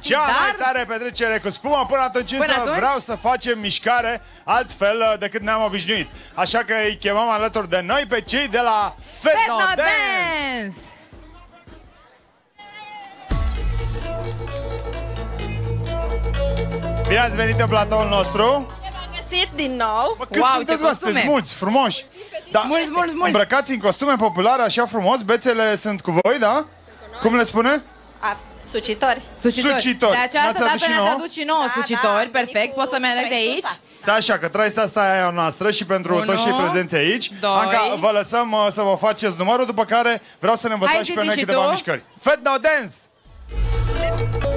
Cea mai tare petrecere cu spuma. Până atunci vreau să facem mișcare altfel decât ne-am obișnuit. Așa că îi chemăm alături de noi pe cei de la Fetno Dance. Bine ați venit în platoul nostru. Din nou. Mă, cât sunteți, mă? Sunteți mulți, frumoși. Da, mulți. Îmbrăcați în costume populare, așa frumos. Bețele sunt cu voi, da? Cum le spune? Sucitori. Sucitori. De această dată ne-ați adus și nouă sucitori. Perfect, poți să-mi aleg de aici? Da, așa, că traista asta e a noastră și pentru toți cei prezenți aici. Anca, vă lăsăm să vă faceți numărul, după care vreau să ne învățați și pe noi câteva mișcări. Fetno Dance!